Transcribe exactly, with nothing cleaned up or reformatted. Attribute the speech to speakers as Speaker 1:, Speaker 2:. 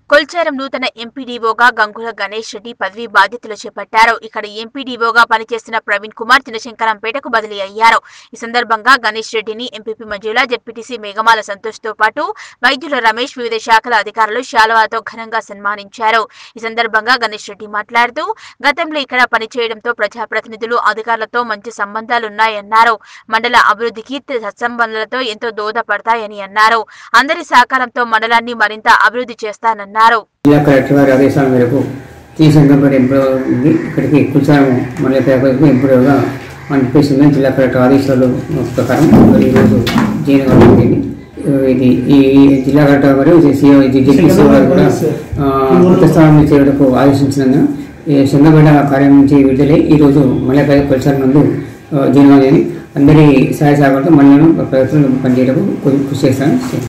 Speaker 1: కొల్చారం నూతన ఎంపీడీఓగా గంగుల గణేష్ రెడ్డి పదవి బాధ్యతలు చేపట్టారు. ఇక్కడ ఎంపీడీఓగా పనిచేస్తున్న ప్రవీణ్ కుమార్ చిన్నశంకరంపేటకు బదిలీ అయ్యారు. ఈ సందర్భంగా గణేష్ రెడ్డిని ఎంపీపీ మంజుల, జెడ్పీటీసీ మేఘమాల సంతోష్ తో పాటు వైద్యుల రమేష్, వివిధ శాఖల అధికారులు శాలువాతో ఘనంగా సన్మానించారు. ఈ సందర్భంగా గణేష్ రెడ్డి మాట్లాడుతూ గతంలో ఇక్కడ పనిచేయడంతో ప్రజాప్రతినిధులు, అధికారులతో మంచి సంబంధాలున్నాయన్నారు. మండల అభివృద్ధికి సత్సంబంధాలతో ఎంతో దోహదపడతాయని అన్నారు. అందరి సహకారంతో మండలాన్ని మరింత అభివృద్ధి చేస్తానన్నారు.
Speaker 2: జిల్లా కలెక్టర్ గారి ఆదేశాల మేరకు శ్రీశంకరంపేట ఎంపీడీఓ ఉంది. ఇక్కడికి కుల్చారం మండల పేపర్కు ఎంపీడీఓగా పనిచేస్తుంది. జిల్లా కలెక్టర్ ఆదేశాల ప్రకారం ఈరోజు జైన్ కావడం ఇది ఈ జిల్లా కలెక్టర్ గారు సీఓ జెడ్పీసీ గారు కూడా కొత్త స్థానం చేయడానికి ఆదేశించినందున చంద్రపేట కార్యం నుంచి విడుదలై ఈరోజు మండల పేపర్ కుల్చారం నందు జైన్ కావాలి. అందరి సహాయ సహకారంతో మండలం ప్రయత్నం పనిచేయడానికి కృషి చేస్తాను.